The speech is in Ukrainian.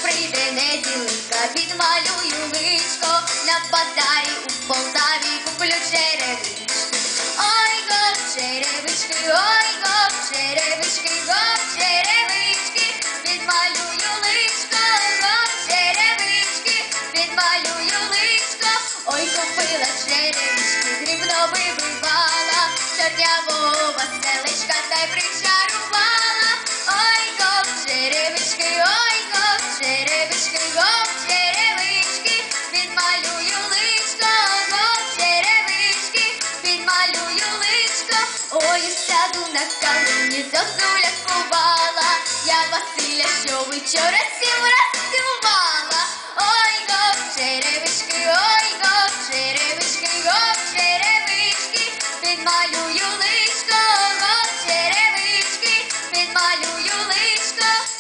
прийде неділинка, відмалюю личко, на базарі у Полтаві куплю черевички. Ой, гоп, черевички, ой, гоп, черевички, гоп, черевички, відмалюю личко, гоп, черевички, відмалюю личко. Ой, купила черевички, дрібно вибивала, чорнявого селечка та й причарувала. Ой, гоп, черевички, ой, гоп, черевички, гоп, черевички, відмалюю личко, гоп, черевички, відмалюю личко. Ой, сяду на калині, зозуля скувала, я Василя, що вчора 7 раз цілувала. Ой, гоп, черевички, ой, гоп, черевички, гоп, черевички, відмалюю личко, гоп, черевички, відмалюю личко.